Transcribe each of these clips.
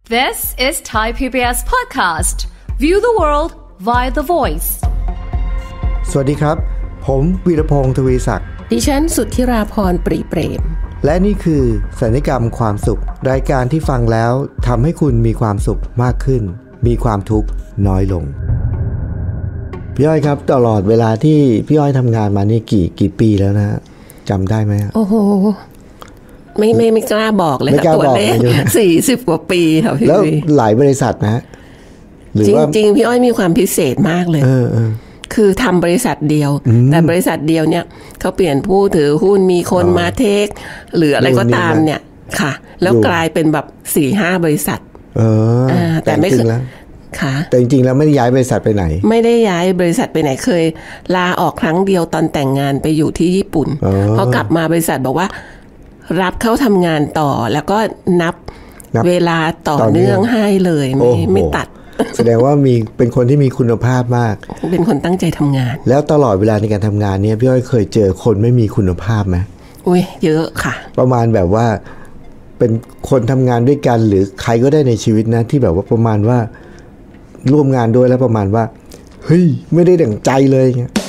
This is Thai PBS podcast. View the world via the voice. สวัสดีครับผมวีรพงษ์ทวีศักดิ์ดิฉันสุทธิราพรปรีเปรมและนี่คือสัญญกรรมความสุขรายการที่ฟังแล้วทำให้คุณมีความสุขมากขึ้นมีความทุกข์น้อยลงพี่อ้อยครับตลอดเวลาที่พี่อ้อยทำงานมานี่กี่ปีแล้วนะจำได้ไหมโอ้โหไม่กล้าบอกเลยค่ะตัวเลข40 กว่าปีค่ะพี่แล้วหลายบริษัทนะหรือว่าจริงๆพี่อ้อยมีความพิเศษมากเลยคือทำบริษัทเดียวแต่บริษัทเดียวเนี่ยเขาเปลี่ยนผู้ถือหุ้นมีคนมาเทคหรืออะไรก็ตามเนี่ยค่ะแล้วกลายเป็นแบบ 4-5 บริษัทแต่ไม่เคยค่ะแต่จริงๆแล้วไม่ได้ย้ายบริษัทไปไหนไม่ได้ย้ายบริษัทไปไหนเคยลาออกครั้งเดียวตอนแต่งงานไปอยู่ที่ญี่ปุ่นพอกลับมาบริษัทบอกว่ารับเข้าทำงานต่อแล้วก็นับเวลาต่อเนื่องให้เลยไม่ตัดแสดงว่าเป็นคนที่มีคุณภาพมากเป็นคนตั้งใจทำงานแล้วตลอดเวลาในการทำงานเนี่ยพี่อ้อยเคยเจอคนไม่มีคุณภาพไหมอุ้ยเยอะค่ะประมาณแบบว่าเป็นคนทำงานด้วยกันหรือใครก็ได้ในชีวิตนะที่แบบว่าประมาณว่าร่วมงานด้วยแล้วประมาณว่าเฮ้ยไม่ได้ดั่งใจเลยเงี้ย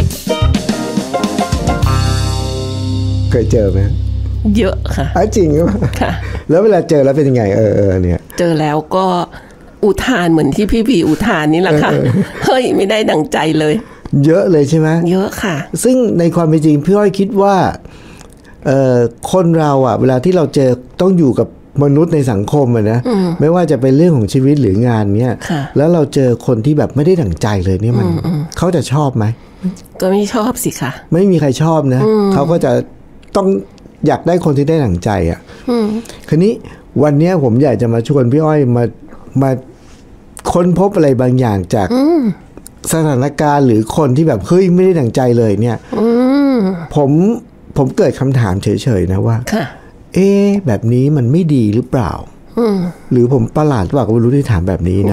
เคยเจอไหมเยอะค่ะจริงค่ะแล้วเวลาเจอแล้วเป็นยังไงเนี่ยเจอแล้วก็อุทานเหมือนที่พี่พีอุทานนี่แหละค่ะเฮ้ยไม่ได้ดั่งใจเลยเยอะเลยใช่ไหมเยอะค่ะซึ่งในความเป็นจริงพี่อ้อยคิดว่าคนเราอ่ะเวลาที่เราเจอต้องอยู่กับมนุษย์ในสังคมอ่ะนะไม่ว่าจะเป็นเรื่องของชีวิตหรืองานเนี้ยแล้วเราเจอคนที่แบบไม่ได้ดั่งใจเลยเนี่ยมันเขาจะชอบไหมก็ไม่ชอบสิค่ะไม่มีใครชอบนะเขาก็จะต้องอยากได้คนที่ได้ดั่งใจอ่ะคราวนี้วันนี้ผมอยากจะมาชวนพี่อ้อยมาค้นพบอะไรบางอย่างจากสถานการณ์หรือคนที่แบบเฮ้ยไม่ได้ดั่งใจเลยเนี่ยผมเกิดคำถามเฉยๆนะว่าแบบนี้มันไม่ดีหรือเปล่าหรือผมประหลาดว่าก็ไม่รู้ที่ถามแบบนี้นะ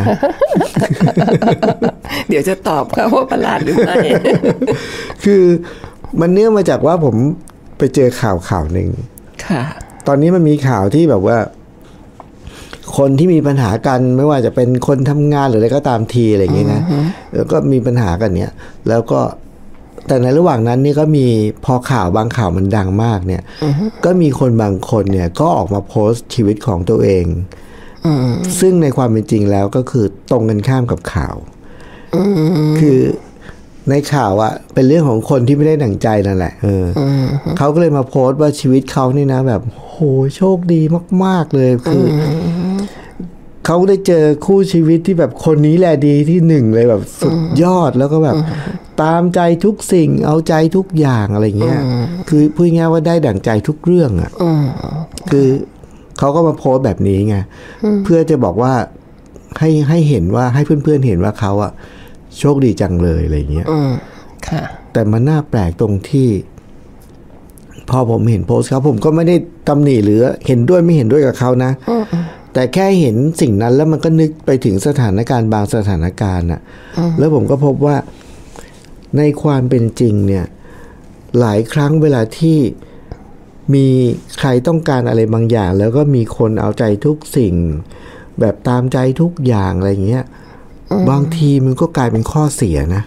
เดี๋ยวจะตอบค่ะว่าประหลาดหรือไม่คือมันเนื่องมาจากว่าผมไปเจอข่าวหนึ่งตอนนี้มันมีข่าวที่แบบว่าคนที่มีปัญหากันไม่ว่าจะเป็นคนทำงานหรืออะไรก็ตามทีอะไรอย่างเงี้ยนะแล้วก็มีปัญหากันเนี่ยแล้วก็แต่ในระหว่างนั้นนี่ก็มีพอข่าวบางข่าวมันดังมากเนี่ยก็มีคนบางคนเนี่ยก็ออกมาโพสต์ชีวิตของตัวเองซึ่งในความเป็นจริงแล้วก็คือตรงกันข้ามกับข่าวคือในข่าวอะเป็นเรื่องของคนที่ไม่ได้ดั่งใจนั่นแหละเขาก็เลยมาโพสต์ว่าชีวิตเขานี่นะแบบโหโชคดีมากๆเลยคือเขาได้เจอคู่ชีวิตที่แบบคนนี้แหละดีที่หนึ่งเลยแบบสุดยอดแล้วก็แบบตามใจทุกสิ่งเอาใจทุกอย่างอะไรเงี้ยคือพูดง่ายว่าได้ดั่งใจทุกเรื่องอ่ะคือเขาก็มาโพสต์แบบนี้ไงเพื่อจะบอกว่าให้เห็นว่าให้เพื่อนๆเห็นว่าเขาอะโชคดีจังเลยอะไรเงี้ยแต่มันน่าแปลกตรงที่พอผมเห็นโพสต์เขาผมก็ไม่ได้ตำหนิหรือเห็นด้วยไม่เห็นด้วยกับเขานะแต่แค่เห็นสิ่งนั้นแล้วมันก็นึกไปถึงสถานการณ์บางสถานการณ์น่ะแล้วผมก็พบว่าในความเป็นจริงเนี่ยหลายครั้งเวลาที่มีใครต้องการอะไรบางอย่างแล้วก็มีคนเอาใจทุกสิ่งแบบตามใจทุกอย่างอะไรเงี้ยบางทีมันก็กลายเป็นข้อเสียนะ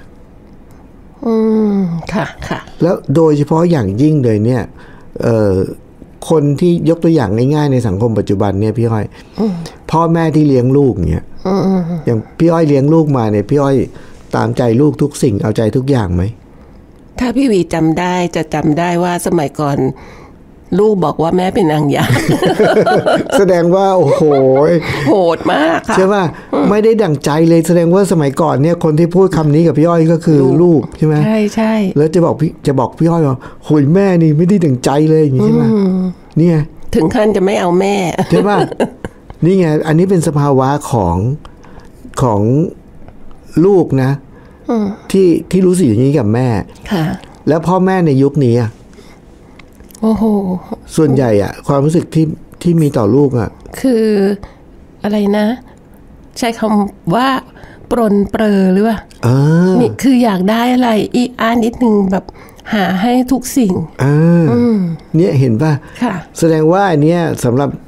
ค่ะแล้วโดยเฉพาะอย่างยิ่งเลยเนี่ยคนที่ยกตัวอย่างง่ายๆในสังคมปัจจุบันเนี่ยพี่อ้อยพ่อแม่ที่เลี้ยงลูกเนี่ยอย่างพี่อ้อยเลี้ยงลูกมาเนี่ยพี่อ้อยตามใจลูกทุกสิ่งเอาใจทุกอย่างไหมถ้าพี่วีจำได้จะจำได้ว่าสมัยก่อนลูกบอกว่าแม่เป็นนางยามแสดงว่าโอ้โหโหดมากค่ะใช่ป่ะไม่ได้ดั่งใจเลยแสดงว่าสมัยก่อนเนี่ยคนที่พูดคำนี้กับพี่อ้อยก็คือลูกใช่ไหมใช่แล้วจะบอกพี่อ้อยว่าโหยแม่นี่ไม่ได้ดั่งใจเลยอย่างนี้ใช่ไหมนี่ไงถึงขั้นจะไม่เอาแม่ใช่ป่ะนี่ไงอันนี้เป็นสภาวะของลูกนะที่รู้สึกอย่างนี้กับแม่แล้วพ่อแม่ในยุคนี้โอ้โหส่วนใหญ่อะความรู้สึกที่มีต่อลูกอะคืออะไรนะใช้คำว่าปรนเปรอหรือว่านี่คืออยากได้อะไรอีกนิดนึงแบบหาให้ทุกสิ่งเนี่ยเห็นป่ะแสดงว่าอันเนี้ยสำหรับ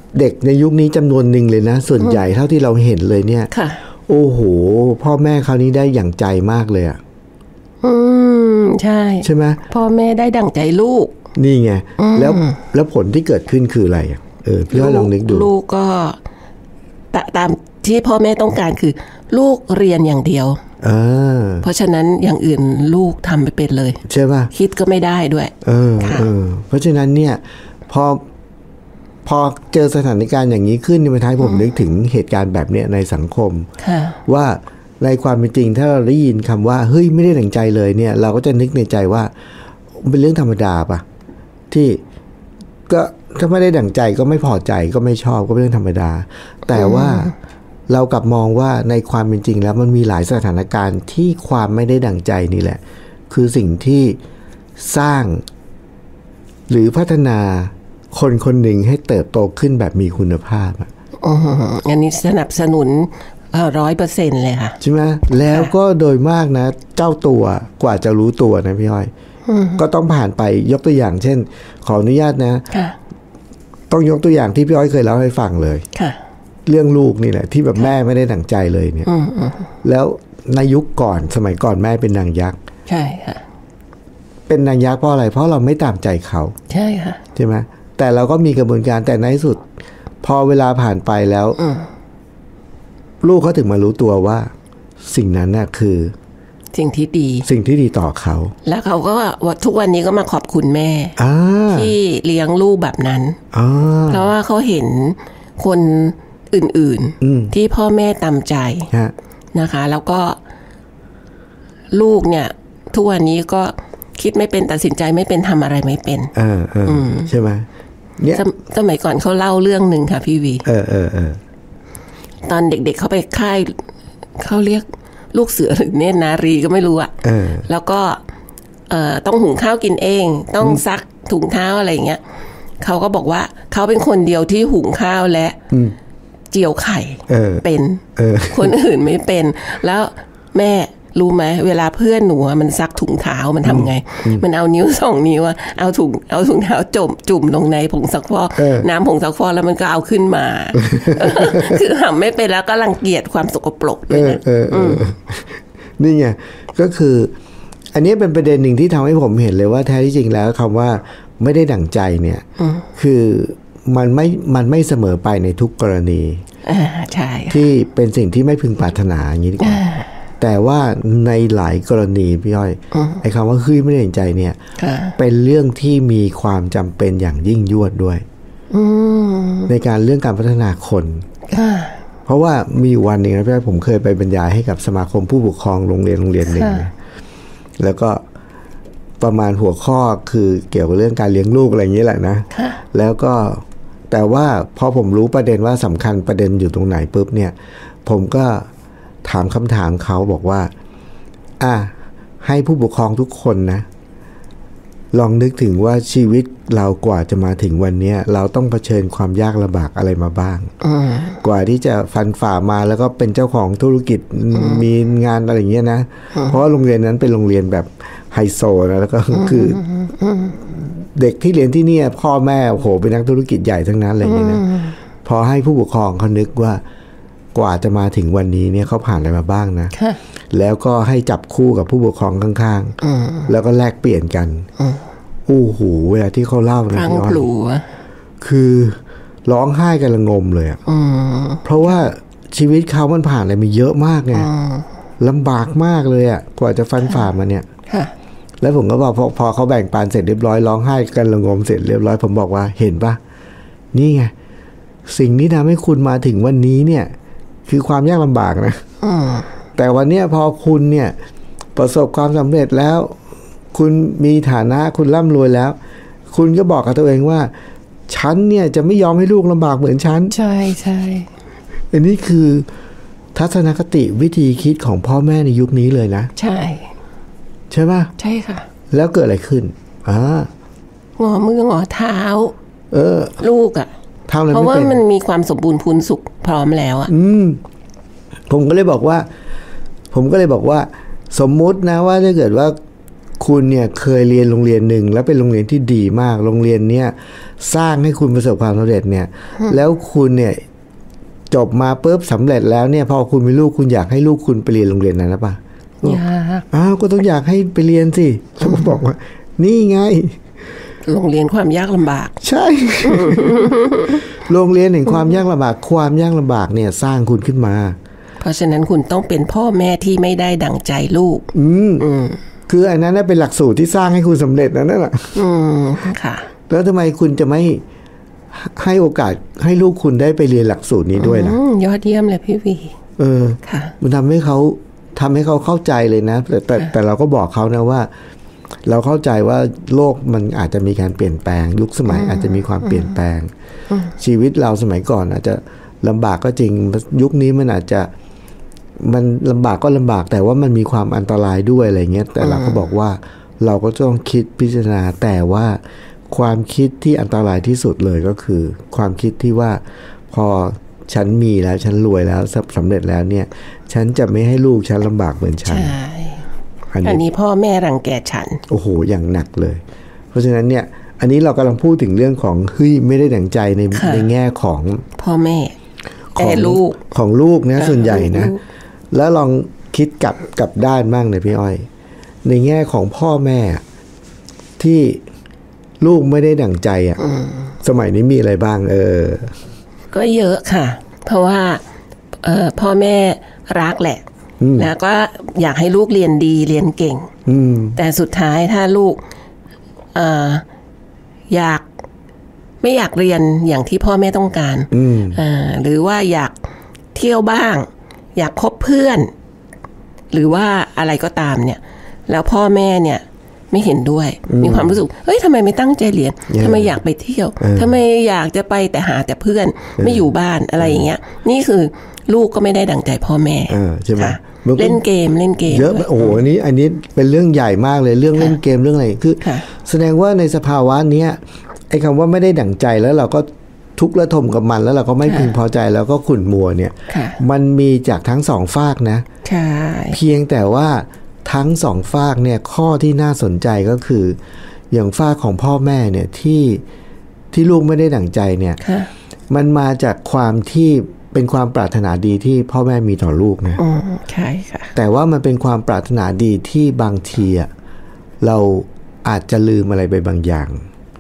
เด็กในยุคนี้จำนวนหนึ่งเลยนะส่วนใหญ่เท่าที่เราเห็นเลยเนี่ยโอ้โหพ่อแม่เขานี้ได้อย่างใจมากเลยอ่ะใช่ใช่ไหมพ่อแม่ได้ดั่งใจลูกนี่ไงแล้วผลที่เกิดขึ้นคืออะไรพี่ลองนึกดูลูกก็ตามที่พ่อแม่ต้องการคือลูกเรียนอย่างเดียวเพราะฉะนั้นอย่างอื่นลูกทำไม่เป็นเลยใช่ป่ะคิดก็ไม่ได้ด้วยเพราะฉะนั้นเนี่ยพอเจอสถานการณ์อย่างนี้ขึ้นในท้ายผมนึกถึงเหตุการณ์แบบนี้ในสังคมว่าในความเป็นจริงถ้าเราได้ยินคำว่าเฮ้ยไม่ได้ดั่งใจเลยเนี่ยเราก็จะนึกในใจว่าเป็นเรื่องธรรมดาป่ะที่ก็ถ้าไม่ได้ดั่งใจก็ไม่พอใจก็ไม่ชอบก็เป็นเรื่องธรรมดาแต่ว่าเรากลับมองว่าในความเป็นจริงแล้วมันมีหลายสถานการณ์ที่ความไม่ได้ดั่งใจนี่แหละคือสิ่งที่สร้างหรือพัฒนาคนคนหนึ่งให้เติบโตขึ้นแบบมีคุณภาพอันนี้สนับสนุน100%เลยค่ะใช่ไหมแล้วก็โดยมากนะเจ้าตัวกว่าจะรู้ตัวนะพี่อ้อยก็ต้องผ่านไปยกตัวอย่างเช่นขออนุญาตนะต้องยกตัวอย่างที่พี่อ้อยเคยเล่าให้ฟังเลยเรื่องลูกนี่แหละที่แบบแม่ไม่ได้ดั่งใจเลยเนี่ยแล้วในยุคก่อนสมัยก่อนแม่เป็นนางยักษ์ใช่ค่ะเป็นนางยักษ์เพราะอะไรเพราะเราไม่ตามใจเขาใช่ค่ะใช่ไหมแต่เราก็มีกระบวนการแต่ในที่สุดพอเวลาผ่านไปแล้วลูกเขาถึงมารู้ตัวว่าสิ่งนั้นน่ะคือสิ่งที่ดีต่อเขาแล้วเขาก็ทุกวันนี้ก็มาขอบคุณแม่ที่เลี้ยงลูกแบบนั้นเพราะว่าเขาเห็นคนอื่นๆที่พ่อแม่ตามใจนะคะแล้วก็ลูกเนี่ยทุกวันนี้ก็คิดไม่เป็นตัดสินใจไม่เป็นทำอะไรไม่เป็นใช่ไหมเนี่ยสมัยก่อนเขาเล่าเรื่องหนึ่งค่ะพี่วีตอนเด็กๆเขาไปค่ายเขาเรียกลูกเสือหรือเนตรนารีก็ไม่รู้อะแล้วก็ต้องหุงข้าวกินเองต้องซักถุงเท้าอะไรอย่างเงี้ยเขาก็บอกว่าเขาเป็นคนเดียวที่หุงข้าวและเจียวไข่เป็นคนอื่นไม่เป็นแล้วแม่รู้ไหมเวลาเพื่อนหนูมันซักถุงเท้ามันทำไงมันเอานิ้ว2 นิ้วเอาถุงเท้าจุ่มลงในผงซักฟอกน้ำผงซักฟอกแล้วมันก็เอาขึ้นมาคือทำไม่เป็นแล้วก็รังเกียจความสกปรกด้วยนะนี่ไงก็คืออันนี้เป็นประเด็นหนึ่งที่ทำให้ผมเห็นเลยว่าแท้ที่จริงแล้วคำว่าไม่ได้ดั่งใจเนี่ยคือมันไม่เสมอไปในทุกกรณีใช่ที่เป็นสิ่งที่ไม่พึงปรารถนาอย่างนี้ดีกว่าแต่ว่าในหลายกรณีพี่อ้อยไอ้คำว่าคือไม่ได้ดั่งใจเนี่ยเป็นเรื่องที่มีความจำเป็นอย่างยิ่งยวดด้วยในการเรื่องการพัฒนาคนเพราะว่ามีวันหนึ่งนะพี่อ้อยผมเคยไปบรรยายให้กับสมาคมผู้ปกครองโรงเรียนหนึ่งแล้วก็ประมาณหัวข้อคือเกี่ยวกับเรื่องการเลี้ยงลูกอะไรอย่างนี้แหละนะแล้วก็แต่ว่าพอผมรู้ประเด็นว่าสำคัญประเด็นอยู่ตรงไหนปุ๊บเนี่ยผมก็ถามคำถามเขาบอกว่าให้ผู้ปกครองทุกคนนะลองนึกถึงว่าชีวิตเรากว่าจะมาถึงวันนี้เราต้องเผชิญความยากลำบากอะไรมาบ้างกว่าที่จะฟันฝ่ามาแล้วก็เป็นเจ้าของธุรกิจมีงานอะไรอย่างเงี้ยนะเพราะว่าโรงเรียนนั้นเป็นโรงเรียนแบบไฮโซนะแล้วก็คือเด็กที่เรียนที่นี่พ่อแม่โอ้โหเป็นนักธุรกิจใหญ่ทั้งนั้นอะไรอย่างเงี้ยนะพอให้ผู้ปกครองเขานึกว่ากว่าจะมาถึงวันนี้เนี่ยเขาผ่านอะไรมาบ้างนะแล้วก็ให้จับคู่กับผู้ปกครองข้างๆแล้วก็แลกเปลี่ยนกันโอ้โหเวลาที่เขาเล่านะพี่อ้อยคือร้องไห้กันระงมเลยเพราะว่าชีวิตเขามันผ่านอะไรมาเยอะมากไงลำบากมากเลยกว่าจะฟันฝ่ามาเนี่ยแล้วผมก็บอกพอเขาแบ่งปันเสร็จเรียบร้อยร้องไห้กันระงมเสร็จเรียบร้อยผมบอกว่าเห็นปะนี่ไงสิ่งที่ทำให้คุณมาถึงวันนี้เนี่ยคือความยากลำบากนะแต่วันนี้พอคุณเนี่ยประสบความสำเร็จแล้วคุณมีฐานะคุณร่ำรวยแล้วคุณก็บอกกับตัวเองว่าฉันเนี่ยจะไม่ยอมให้ลูกลำบากเหมือนฉันใช่ใช่อันนี้คือทัศนคติวิธีคิดของพ่อแม่ในยุคนี้เลยนะใช่ป่ะใช่ค่ะแล้วเกิดอะไรขึ้นงอมืองอเท้าลูกเพราะว่ามันมีความสมบูรณ์พูนสุขพร้อมแล้วผมก็เลยบอกว่าสมมุตินะว่าถ้าเกิดว่าคุณเนี่ยเคยเรียนโรงเรียนหนึ่งแล้วเป็นโรงเรียนที่ดีมากโรงเรียนเนี้ยสร้างให้คุณประสบความสำเร็จเนี่ยแล้วคุณเนี่ยจบมาปุ๊บสำเร็จแล้วเนี่ยพอคุณมีลูกคุณอยากให้ลูกคุณไปเรียนโรงเรียนนั้นหรือเปล่าอ้าวก็ต้องอยากให้ไปเรียนสิเขาบอกว่านี่ไงโรงเรียนความยากลำบากใช่ โรงเรียนแห่งความยากลำบากความยากลำบากเนี่ยสร้างคุณขึ้นมาเพราะฉะนั้นคุณต้องเป็นพ่อแม่ที่ไม่ได้ดั่งใจลูกคืออันนั้นเป็นหลักสูตรที่สร้างให้คุณสำเร็จนั่นแหละค่ะแล้วทำไมคุณจะไม่ให้โอกาสให้ลูกคุณได้ไปเรียนหลักสูตรนี้ด้วยล่ะยอดเยี่ยมเลยพี่วีค่ะมันทำให้เขาเข้าใจเลยนะแต่เราก็บอกเขานะว่าเราเข้าใจว่าโลกมันอาจจะมีการเปลี่ยนแปลงยุคสมัยอาจจะมีความเปลี่ยนแปลงชีวิตเราสมัยก่อนอาจจะลำบากก็จริงยุคนี้มันอาจจะมันลำบากก็ลำบากแต่ว่ามันมีความอันตรายด้วยอะไรเงี้ยแต่เราก็บอกว่าเราก็ต้องคิดพิจารณาแต่ว่าความคิดที่อันตรายที่สุดเลยก็คือความคิดที่ว่าพอฉันมีแล้วฉันรวยแล้วสำเร็จแล้วเนี่ยฉันจะไม่ให้ลูกฉันลำบากเหมือนฉันอันนี้พ่อแม่รังแกฉันโอ้โหอย่างหนักเลยเพราะฉะนั้นเนี่ยอันนี้เรากำลังพูดถึงเรื่องของเฮ้ยไม่ได้ดั่งใจในแง่ของพ่อแม่ของลูกนะส่วนใหญ่นะแล้วลองคิดกลับด้านบ้างเลยพี่อ้อยในแง่ของพ่อแม่ที่ลูกไม่ได้ดั่งใจอ่ะสมัยนี้มีอะไรบ้างก็เยอะค่ะเพราะว่าพ่อแม่รักแหละแล้วก็อยากให้ลูกเรียนดีเรียนเก่งแต่สุดท้ายถ้าลูกไม่อยากเรียนอย่างที่พ่อแม่ต้องการหรือว่าอยากเที่ยวบ้างอยากคบเพื่อนหรือว่าอะไรก็ตามเนี่ยแล้วพ่อแม่เนี่ยไม่เห็นด้วยมีความรู้สึกเฮ้ยทำไมไม่ตั้งใจเรียนทำไมอยากไปเที่ยวทำไมอยากจะไปแต่หาแต่เพื่อนไม่อยู่บ้านอะไรอย่างเงี้ยนี่คือลูกก็ไม่ได้ดั่งใจพ่อแม่ใช่ไหมเล่นเกมเยอะโอ้โหอันนี้เป็นเรื่องใหญ่มากเลยเรื่องเล่นเกมเรื่องอะไรคือแสดงว่าในสภาวะนี้ไอ้คำว่าไม่ได้ดั่งใจแล้วเราก็ทุกข์ระทมกับมันแล้วเราก็ไม่พึงพอใจแล้วก็ขุ่นมัวเนี่ยมันมีจากทั้งสองฝากนะเพียงแต่ว่าทั้งสองฝากเนี่ยข้อที่น่าสนใจก็คืออย่างฝากของพ่อแม่เนี่ยที่ลูกไม่ได้ดั่งใจเนี่ยมันมาจากความที่เป็นความปรารถนาดีที่พ่อแม่มีต่อลูกนะใช่ค่ะแต่ว่ามันเป็นความปรารถนาดีที่บางทีเราอาจจะลืมอะไรไปบางอย่าง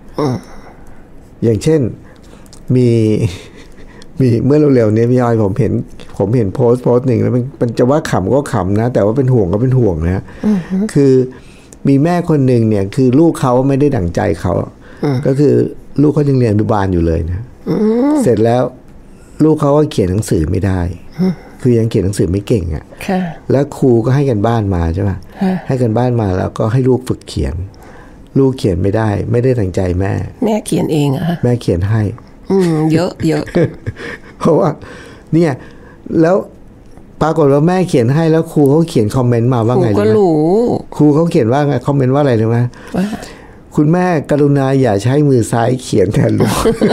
อย่างเช่นมีเมื่อเร็วๆนี้พี่อ้อยผมเห็นโพสต์หนึ่งแล้วมันจะว่าขำก็ขำนะแต่ว่าเป็นห่วงก็เป็นห่วงนะคือมีแม่คนหนึ่งเนี่ยคือลูกเขาไม่ได้ดั่งใจเขาก็คือลูกเขายังเรียนอนุบาลอยู่เลยนะเสร็จแล้วลูกเขาก็เขียนหนังสือไม่ได้คือยังเขียนหนังสือไม่เก่งอ่ะแล้วครูก็ให้กันบ้านมาใช่ป่ะให้กันบ้านมาแล้วก็ให้ลูกฝึกเขียนลูกเขียนไม่ได้ดั่งใจแม่เขียนเองอะแม่เขียนให้เยอะเพราะว่าเนี่ยแล้วปรากฏว่าแม่เขียนให้แล้วครูเขาเขียนคอมเมนต์มาว่าไงรู้ไหมครูเขาเขียนว่าไงคอมเมนต์ว่าอะไรรู้ไหมคุณแม่กรุณาอย่าใช้มือซ้ายเขียนแทนลูก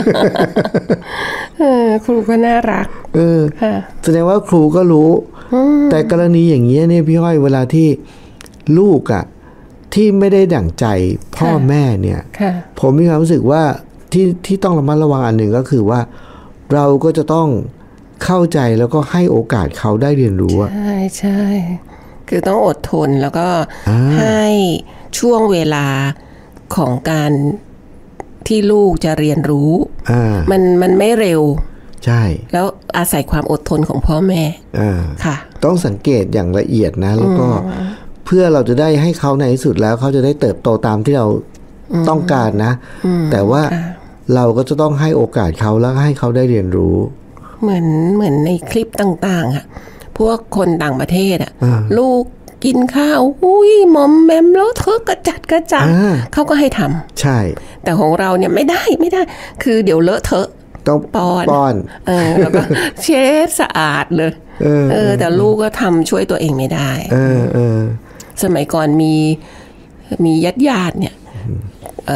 ครูก็น่ารักแสดงว่าครูก็รู้แต่กรณีอย่างเงี้ยเนี่ยพี่ห้อยเวลาที่ลูกอ่ะที่ไม่ได้ดั่งใจพ่อแม่เนี่ยผมมีความรู้สึกว่าที่ต้องระมัดระวังอันหนึ่งก็คือว่าเราก็จะต้องเข้าใจแล้วก็ให้โอกาสเขาได้เรียนรู้ใช่คือต้องอดทนแล้วก็ให้ช่วงเวลาของการที่ลูกจะเรียนรู้มันไม่เร็วใช่แล้วอาศัยความอดทนของพ่อแม่ค่ะต้องสังเกตอย่างละเอียดนะแล้วก็เพื่อเราจะได้ให้เขาในที่สุดแล้วเขาจะได้เติบโตตามที่เราต้องการนะแต่ว่าเราก็จะต้องให้โอกาสเขาแล้วให้เขาได้เรียนรู้เหมือนในคลิปต่างๆอ่ะพวกคนต่างประเทศลูกกินข้าวมอมแมมแล้วเธอกระจัดกระจังเขาก็ให้ทำใช่แต่ของเราเนี่ยไม่ได้คือเดี๋ยวเลอะเทอะต้องป้อนแล้วก็เช็ดสะอาดเลยแต่ลูกก็ทำช่วยตัวเองไม่ได้สมัยก่อนมีญาติเนี่ย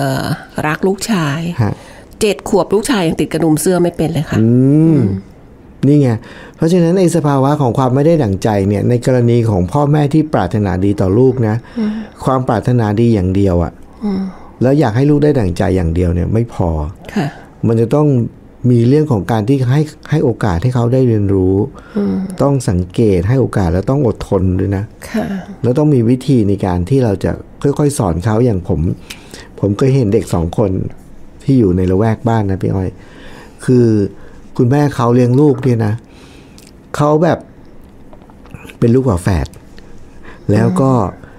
รักลูกชาย7 ขวบลูกชายยังติดกระดุมเสื้อไม่เป็นเลยค่ะนี่ไงเพราะฉะนั้นในสภาวะของความไม่ได้ดั่งใจเนี่ยในกรณีของพ่อแม่ที่ปรารถนาดีต่อลูกนะความปรารถนาดีอย่างเดียวอ่ะแล้วอยากให้ลูกได้ดั่งใจอย่างเดียวเนี่ยไม่พอมันจะต้องมีเรื่องของการที่ให้โอกาสให้เขาได้เรียนรู้ต้องสังเกตให้โอกาสแล้วต้องอดทนด้วยนะแล้วต้องมีวิธีในการที่เราจะค่อยๆสอนเขาอย่างผมเคยเห็นเด็ก2 คนที่อยู่ในละแวกบ้านนะพี่อ้อยคือคุณแม่เขาเลี้ยงลูกเนี่ยนะเขาแบบเป็นลูกฝาแฝดแล้วก็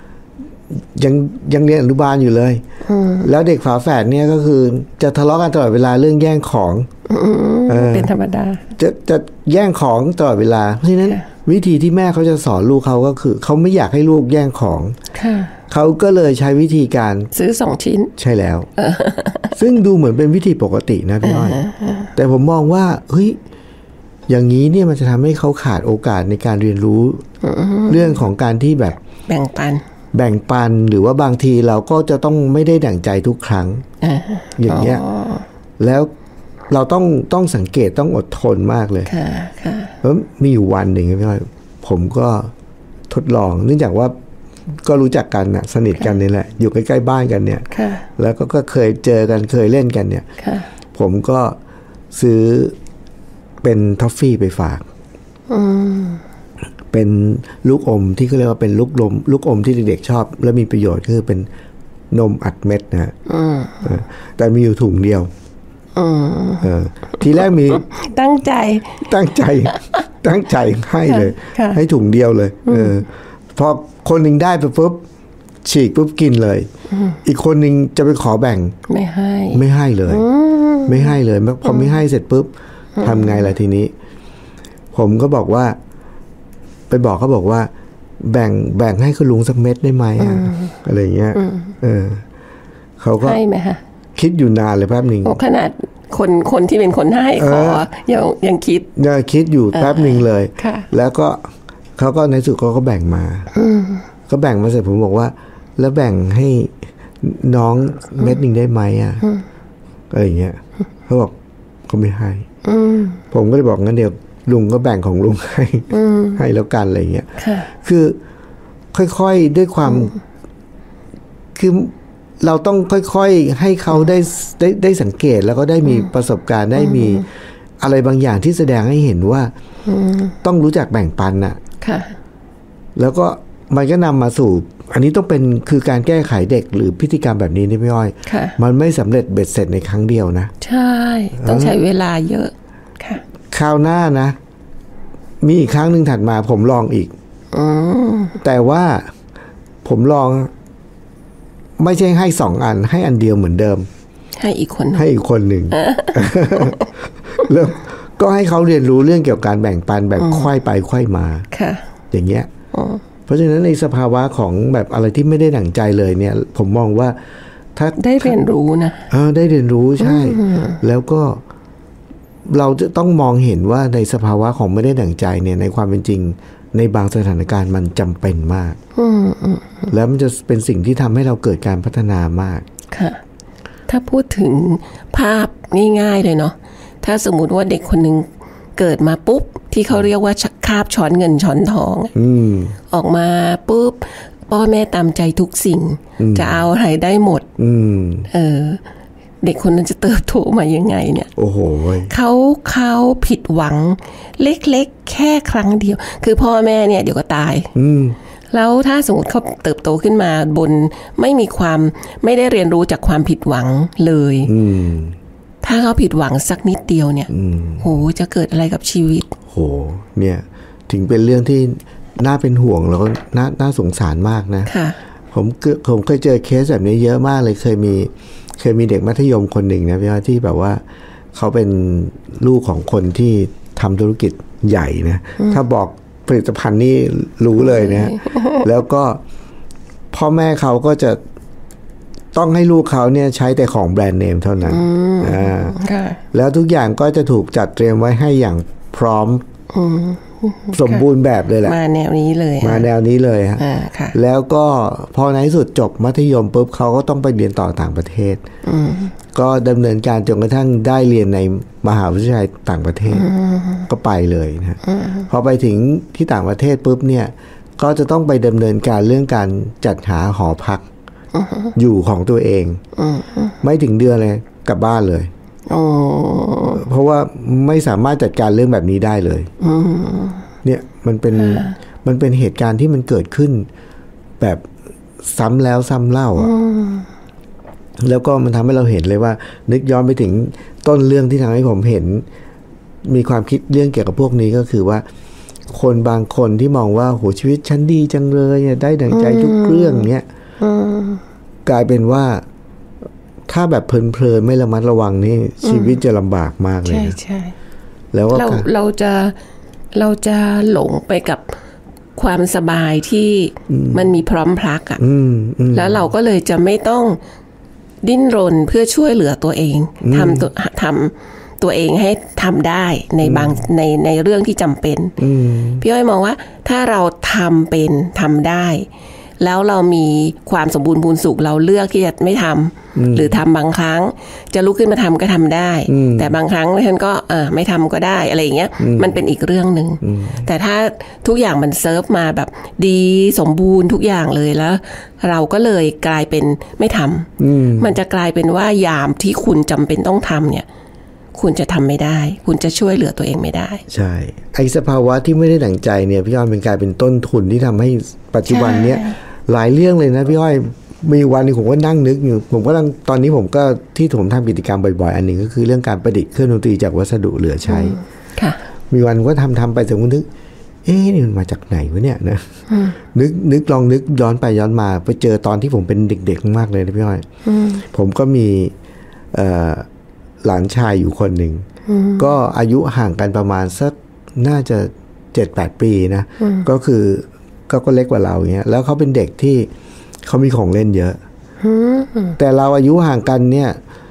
ยังเรียนอนุบาลอยู่เลยแล้วเด็กฝาแฝดเนี่ยก็คือจะทะเลาะกันตลอดเวลาเรื่องแย่งของเป็นธรรมดาจะแย่งของตลอดเวลาเพราะฉะนั้นวิธีที่แม่เขาจะสอนลูกเขาก็คือเขาไม่อยากให้ลูกแย่งของเขาก็เลยใช้วิธีการซื้อ2 ชิ้นใช่แล้วซึ่งดูเหมือนเป็นวิธีปกตินะพี่อ้อยแต่ผมมองว่าเฮ้ยอย่างนี้เนี่ยมันจะทำให้เขาขาดโอกาสในการเรียนรู้เรื่องของการที่แบบแบ่งปันหรือว่าบางทีเราก็จะต้องไม่ได้ดั่งใจทุกครั้งอย่างเงี้ยแล้วเราต้องสังเกตต้องอดทนมากเลยเพราะมีอยู่วันหนึ่งพี่อ้อยผมก็ทดลองเนื่องจากว่าก็รู้จักกันนะสนิทกันนี่แหละอยู่ใกล้ๆบ้านกันเนี่ยแล้วก็เคยเจอกันเคยเล่นกันเนี่ยผมก็ซื้อเป็นทอฟฟี่ไปฝากเป็นลูกอมที่เขาเรียกว่าเป็นลูกอมที่เด็กๆชอบแล้วมีประโยชน์คือเป็นนมอัดเม็ดนะแต่มีอยู่ถุงเดียวทีแรกมีตั้งใจให้เลยให้ถุงเดียวเลยพอคนหนึ่งได้ไปปุ๊บฉีกปุ๊บกินเลยอีกคนหนึ่งจะไปขอแบ่งไม่ให้เลยพอไม่ให้เสร็จปุ๊บทำไงล่ะทีนี้ผมก็บอกว่าไปบอกเขาบอกว่าแบ่งให้คุณลุงสักเม็ดได้ไหมอะไรเงี้ยเขาก็ให้ไหมคะคิดอยู่นานเลยแป๊บนึงขนาดคนที่เป็นคนให้ขอยังคิดอยู่แป๊บนึงเลยแล้วก็เขาก็ในสุดเขาก็แบ่งมาก็แบ่งมาเสร็จผมบอกว่าแล้วแบ่งให้น้องเม็ดนึงได้ไหมอะไรอย่างเงี้ยเขาบอกเขาไม่ให้ผมก็เลยบอกงั้นเดี๋ยวลุงก็แบ่งของลุงให้แล้วกันอะไรเงี้ยคือค่อยๆด้วยความคือเราต้องค่อยๆให้เขาได้สังเกตแล้วก็ได้มีประสบการณ์ได้มีอะไรบางอย่างที่แสดงให้เห็นว่าต้องรู้จักแบ่งปันน่ะแล้วก็มันก็นำมาสู่อันนี้ต้องเป็นคือการแก้ไขเด็กหรือพฤติกรรมแบบนี้นี่พี่อ้อยมันไม่สำเร็จเบ็ดเสร็จในครั้งเดียวนะใช่ต้องใช้เวลาเยอะค่ะคราวหน้านะมีอีกครั้งหนึ่งถัดมาผมลองอีกแต่ว่าผมลองไม่ใช่ให้2 อันให้อันเดียวเหมือนเดิมให้อีกคนหนึ่งแล้วก็ให้เขาเรียนรู้เรื่องเกี่ยวกับการแบ่งปันแบบค่อยไปค่อยมาอย่างเงี้ยเพราะฉะนั้นในสภาวะของแบบอะไรที่ไม่ได้ดั่งใจเลยเนี่ยผมมองว่าถ้าได้เรียนรู้นะได้เรียนรู้ใช่แล้วก็เราจะต้องมองเห็นว่าในสภาวะของไม่ได้ดั่งใจเนี่ยในความเป็นจริงในบางสถานการณ์มันจำเป็นมากแล้วมันจะเป็นสิ่งที่ทำให้เราเกิดการพัฒนามากค่ะถ้าพูดถึงภาพง่ายๆเลยเนาะถ้าสมมุติว่าเด็กคนหนึ่งเกิดมาปุ๊บที่เขาเรียกว่าคาบช้อนเงินช้อนทองออกมาปุ๊บพ่อแม่ตามใจทุกสิ่งจะเอาอะไรได้หมดเด็กคนนั้นจะเติบโตมายังไงเนี่ยโอ้โหเขาผิดหวังเล็กๆแค่ครั้งเดียวคือพ่อแม่เนี่ยเดี๋ยวก็ตายแล้วถ้าสมมติเขาเติบโตขึ้นมาบนไม่ได้เรียนรู้จากความผิดหวังเลยถ้าเขาผิดหวังสักนิดเดียวเนี่ยโหจะเกิดอะไรกับชีวิตโหเนี่ยถึงเป็นเรื่องที่น่าเป็นห่วงแล้วก็น่าสงสารมากนะผมเคยเจอเคสแบบนี้เยอะมากเลยเคยมีเด็กมัธยมคนหนึ่งนะพี่ว่าที่แบบว่าเขาเป็นลูกของคนที่ทำธุรกิจใหญ่นะถ้าบอกผลิตภัณฑ์นี่รู้เลยนะแล้วก็พ่อแม่เขาก็จะต้องให้ลูกเขาเนี่ยใช้แต่ของแบรนด์เนมเท่านั้นแล้วทุกอย่างก็จะถูกจัดเตรียมไว้ให้อย่างพร้อมสมบูรณ์แบบเลยแหละมาแนวนี้เลยฮะแล้วก็พอในที่สุดจบมัธยมปุ๊บเขาก็ต้องไปเรียนต่อต่างประเทศก็ดำเนินการจนกระทั่งได้เรียนในมหาวิทยาลัยต่างประเทศก็ไปเลยนะพอไปถึงที่ต่างประเทศปุ๊บเนี่ยก็จะต้องไปดำเนินการเรื่องการจัดหาหอพักอยู่ของตัวเองไม่ถึงเดือนเลยกลับบ้านเลยเพราะว่าไม่สามารถจัดการเรื่องแบบนี้ได้เลยเนี่ยมันเป็นเหตุการณ์ที่มันเกิดขึ้นแบบซ้ำแล้วซ้ำเล่าแล้วก็มันทำให้เราเห็นเลยว่านึกย้อนไปถึงต้นเรื่องที่ทำให้ผมเห็นมีความคิดเรื่องเกี่ยวกับพวกนี้ก็คือว่าคนบางคนที่มองว่าโหชีวิตฉันดีจังเลยได้ดังใจทุกเรื่องเนี้ยกลายเป็นว่าถ้าแบบเพลินๆไม่ระมัดระวังนี่ชีวิตจะลำบากมากเลยนะใช่แล้วเราจะหลงไปกับความสบายที่มันมีพร้อมพรักอ่ะแล้วเราก็เลยจะไม่ต้องดิ้นรนเพื่อช่วยเหลือตัวเองทำตัวเองให้ทำได้ในบางในเรื่องที่จำเป็นพี่อ้อยมองว่าถ้าเราทำได้แล้วเรามีความสมบูรณ์พูนสุขเราเลือกที่จะไม่ทำหรือทำบางครั้งจะลุกขึ้นมาทำก็ทำได้แต่บางครั้งฉันก็ไม่ทำก็ได้อะไรอย่างเงี้ยมันเป็นอีกเรื่องนึงแต่ถ้าทุกอย่างมันเซิร์ฟมาแบบดีสมบูรณ์ทุกอย่างเลยแล้วเราก็เลยกลายเป็นไม่ทำมันจะกลายเป็นว่ายามที่คุณจำเป็นต้องทำเนี่ยคุณจะทำไม่ได้คุณจะช่วยเหลือตัวเองไม่ได้ใช่ไอ้สภาวะที่ไม่ได้ดั่งใจเนี่ยพี่อ้อยเป็นกลายเป็นต้นทุนที่ทำให้ปัจจุบันเนี้ยหลายเรื่องเลยนะพี่อ้อยมีวันนึงผมก็นั่งนึกอยู่ผมก็ตอนนี้ผมก็ที่ผมทำกิจกรรมบ่อยๆอันหนึ่งก็คือเรื่องการประดิษฐ์เครื่องดนตรีจากวัสดุเหลือใช้มีวันก็ทำไปแต่ผมนึกนี่มันมาจากไหนวะเนี่ยนะลองนึกย้อนไปย้อนมาไปเจอตอนที่ผมเป็นเด็กๆมากเลยนะพี่อ้อยผมก็มีหลานชายอยู่คนหนึ่งก็อายุห่างกันประมาณสักน่าจะ 7-8 ปีนะก็คือก็เล็กกว่าเราอย่างเงี้ยแล้วเขาเป็นเด็กที่เขามีของเล่นเยอะแต่เราอายุห่างกันเนี่ย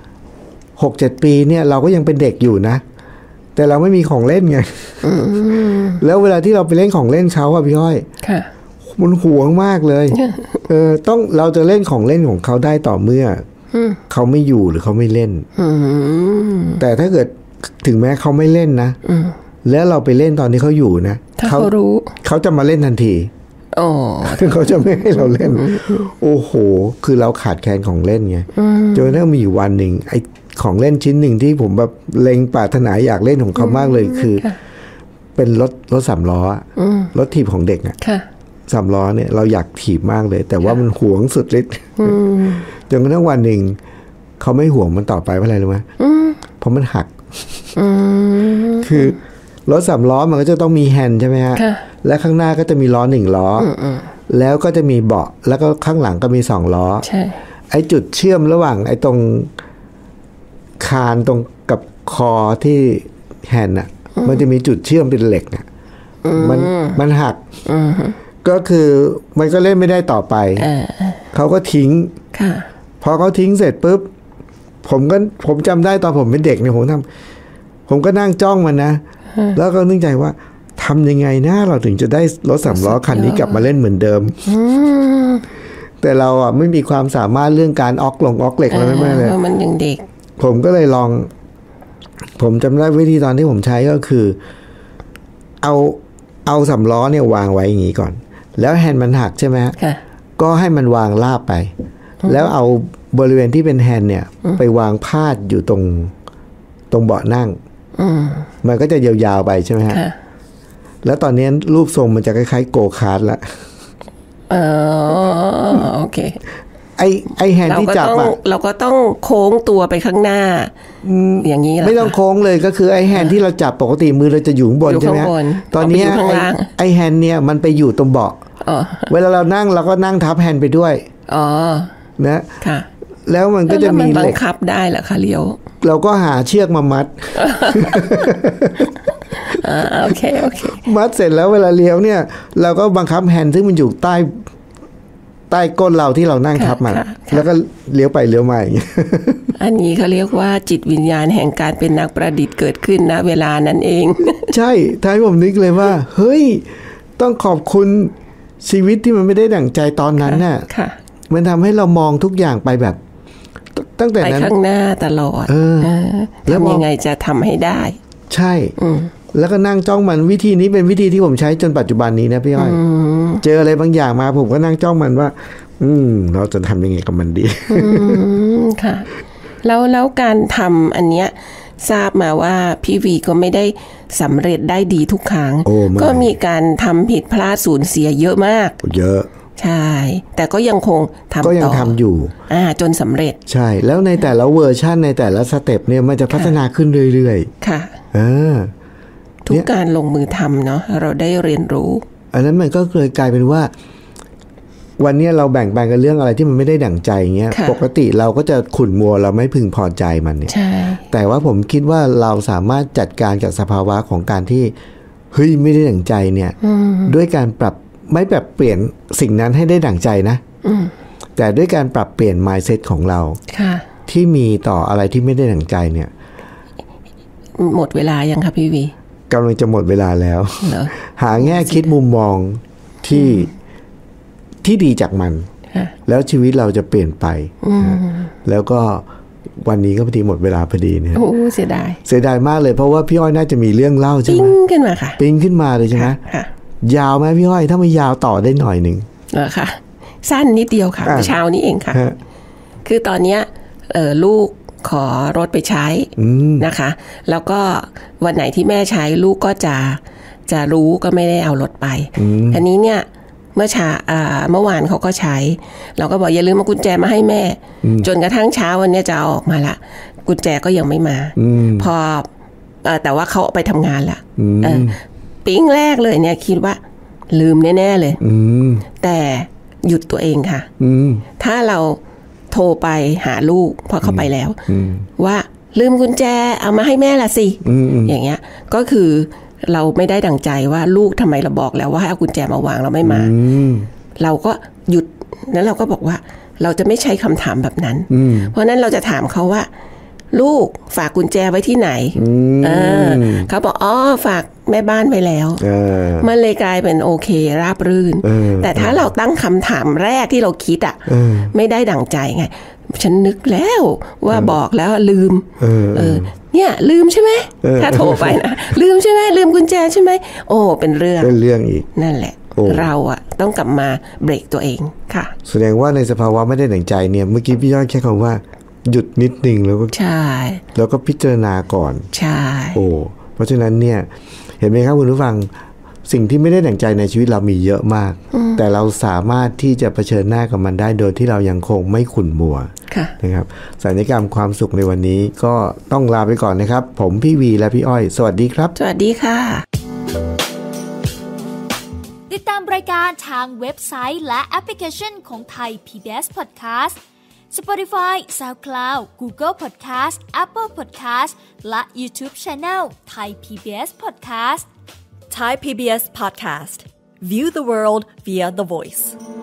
6-7 ปีเนี่ยเราก็ยังเป็นเด็กอยู่นะแต่เราไม่มีของเล่นไงแล้วเวลาที่เราไปเล่นของเล่นเขาอะพี่อ้อยมันหวงมากเลยเราจะเล่นของเล่นของเขาได้ต่อเมื่อเขาไม่อยู่หรือเขาไม่เล่นแต่ถ้าเกิดถึงแม้เขาไม่เล่นนะแล้วเราไปเล่นตอนที่เขาอยู่นะเขารู้เขาจะมาเล่นทันทีเขาจะไม่ให้เราเล่นโอ้โหคือเราขาดแคลนของเล่นไงจนกระทั่งมีอยู่วันหนึ่งไอ้ของเล่นชิ้นหนึ่งที่ผมแบบเล็งปรารถนาอยากเล่นของเขามากเลยคือเป็นรถ3 ล้อรถถีบของเด็กอ่ะ3 ล้อเนี่ยเราอยากถีบมากเลยแต่ว่ามันหวงสุดฤทธิ์จนกระทั่งวันหนึ่งเขาไม่หวงมันต่อไปเพราะอะไรรู้ไหมเพราะมันหักคือรถ3 ล้อมันก็จะต้องมีแฮนด์ใช่ไหมฮะและข้างหน้าก็จะมีล้อ1 ล้อแล้วก็จะมีเบาะแล้วก็ข้างหลังก็มี2 ล้อไอ้จุดเชื่อมระหว่างไอ้ตรงคานตรงกับคอที่แฮนด์อ่ะมันจะมีจุดเชื่อมเป็นเหล็กอ่ะมันหักก็คือมันก็เล่นไม่ได้ต่อไปเขาก็ทิ้งพอเขาทิ้งเสร็จปุ๊บผมจำได้ตอนผมเป็นเด็กเนี่ยผมก็นั่งจ้องมันนะแล้วก็นึกใจว่าทำยังไงนะเราถึงจะได้รถ3 ล้อคันนี้กลับมาเล่นเหมือนเดิมแต่เราอ่ะไม่มีความสามารถเรื่องการออกเหล็กอะไรไม่เลยมันยังเด็กผมก็เลยลองผมจำได้วิธีตอนที่ผมใช้ก็คือเอา3 ล้อเนี่ยวางไว้อย่างนี้ก่อนแล้วแฮนด์มันหักใช่ไหมก็ให้มันวางราบไปแล้วเอาบริเวณที่เป็นแฮนด์เนี่ยไปวางพาดอยู่ตรงเบาะนั่งมันก็จะยาวๆไปใช่ไหมฮะแล้วตอนนี้รูปทรงมันจะคล้ายๆโกคาร์ทละโอเคไอแฮนด์ที่จับอะเราก็ต้องโค้งตัวไปข้างหน้าอย่างนี้ไม่ต้องโค้งเลยก็คือไอแฮนด์ที่เราจับปกติมือเราจะอยู่ข้างบนใช่ไหมตอนนี้ไอแฮนด์เนี่ยมันไปอยู่ตรงเบาะเวลาเรานั่งเราก็นั่งทับแฮนด์ไปด้วยนะแล้วมันก็จะมีบังคับได้เหรอคะเลี้ยวเราก็หาเชือกมามัดโอเคมัดเสร็จแล้วเวลาเลี้ยวเนี่ยเราก็บังคับแฮนด์ซึ่งมันอยู่ใต้ก้นเราที่เรานั่งทับมันแล้วก็เลี้ยวไปเลี้ยวมาอย่างนี้อันนี้เขาเรียกว่าจิตวิญญาณแห่งการเป็นนักประดิษฐ์เกิดขึ้นณเวลานั้นเองใช่ท้ายผมนึกเลยว่าเฮ้ยต้องขอบคุณชีวิตที่มันไม่ได้ดั่งใจตอนนั้นน่ะมันทำให้เรามองทุกอย่างไปแบบตั้งแต่นั้นไปข้างหน้าตลอดทำยังไงจะทำให้ได้ใช่แล้วก็นั่งจ้องมันวิธีนี้เป็นวิธีที่ผมใช้จนปัจจุบันนี้นะพี่อ้อยเจออะไรบางอย่างมาผมก็นั่งจ้องมันว่าเราจะทำยังไงกับมันดีค่ะแล้วการทำอันเนี้ยทราบมาว่าพี่วีก็ไม่ได้สำเร็จได้ดีทุกครั้งก็มีการทำผิดพลาดสูญเสียเยอะมากเยอะใช่แต่ก็ยังคงทำต่อก็ยังทำอยู่จนสำเร็จใช่แล้วในแต่ละเวอร์ชันในแต่ละสเต็ปเนี่ยมันจะพัฒนาขึ้นเรื่อยๆค่ะทุกการลงมือทำเนาะเราได้เรียนรู้อันนั้นมันก็เลยกลายเป็นว่าวันนี้เราแบ่งปันกันเรื่องอะไรที่มันไม่ได้ดั่งใจเงี้ยปกติเราก็จะขุ่นมัวเราไม่พึงพอใจมันเนี่ยแต่ว่าผมคิดว่าเราสามารถจัดการกับสภาวะของการที่เฮ้ยไม่ได้ดั่งใจเนี่ยด้วยการปรับไม่แบบเปลี่ยนสิ่งนั้นให้ได้ดั่งใจนะแต่ด้วยการปรับเปลี่ยน mindset ของเราที่มีต่ออะไรที่ไม่ได้ดั่งใจเนี่ยหมดเวลายังคะพี่วีกำลังจะหมดเวลาแล้วหาแง่คิดมุมมองที่ดีจากมันแล้วชีวิตเราจะเปลี่ยนไปแล้วก็วันนี้ก็พอดีหมดเวลาพอดีเนี่ยโอ้เสียดายมากเลยเพราะว่าพี่อ้อยน่าจะมีเรื่องเล่าใช่ไหมปิ้งขึ้นมาค่ะปิ้งขึ้นมาเลยใช่ไหมยาวไหมพี่อ้อยถ้าไม่ยาวต่อได้หน่อยหนึ่งค่ะสั้นนิดเดียวค่ะเช้านี้เองค่ะคือตอนเนี้ยลูกขอรถไปใช้นะคะแล้วก็วันไหนที่แม่ใช้ลูกก็จะรู้ก็ไม่ได้เอารถไปอันนี้เนี่ยเมื่อวานเขาก็ใช้เราก็บอกอย่าลืมเอากุญแจมาให้แม่จนกระทั่งเช้าวันนี้จะเอาออกมาละกุญแจก็ยังไม่มาพอแต่ว่าเขาไปทำงานละปิ๊งแรกเลยเนี่ยคิดว่าลืมแน่ๆเลยแต่หยุดตัวเองค่ะถ้าเราโทรไปหาลูกพอเขาไปแล้วว่าลืมกุญแจเอามาให้แม่ละสิอย่างเงี้ยก็คือเราไม่ได้ดั่งใจว่าลูกทำไมเราบอกแล้วว่าให้เอากุญแจมาวางเราไม่มาเราก็หยุดแล้วเราก็บอกว่าเราจะไม่ใช้คำถามแบบนั้นเพราะนั้นเราจะถามเขาว่าลูกฝากกุญแจไว้ที่ไหนเขาบอกอ๋อฝากแม่บ้านไว้แล้วมันเลยกลายเป็นโอเคราบรื่นแต่ถ้าเราตั้งคำถามแรกที่เราคิดไม่ได้ดั่งใจไงฉันนึกแล้วว่าบอกแล้วลืมเนี่ยลืมใช่ไหมถ้าโทรไปนะลืมใช่ไหมลืมกุญแจใช่ไหมโอ้เป็นเรื่องอีกนั่นแหละเราต้องกลับมาเบรกตัวเองค่ะแสดงว่าในสภาวะไม่ได้ดั่งใจเนี่ยเมื่อกี้พี่ยอดแค่คำว่าหยุดนิดนึงแล้วก็ใช่แล้วก็พิจารณาก่อนใช่เพราะฉะนั้นเนี่ยเห็นไหมครับคุณผู้ฟังสิ่งที่ไม่ได้ดั่งใจในชีวิตเรามีเยอะมากแต่เราสามารถที่จะเผชิญหน้ากับมันได้โดยที่เรายังคงไม่ขุ่นมัวนะครับสัญญกรรมความสุขในวันนี้ก็ต้องลาไปก่อนนะครับผมพี่วีและพี่อ้อยสวัสดีครับสวัสดีค่ะติดตามรายการทางเว็บไซต์และแอปพลิเคชันของไทย PBS Podcast Spotify, SoundCloud, Google Podcast, Apple Podcast และ YouTube Channel Thai PBS Podcast Thai PBS Podcast View the world via the voice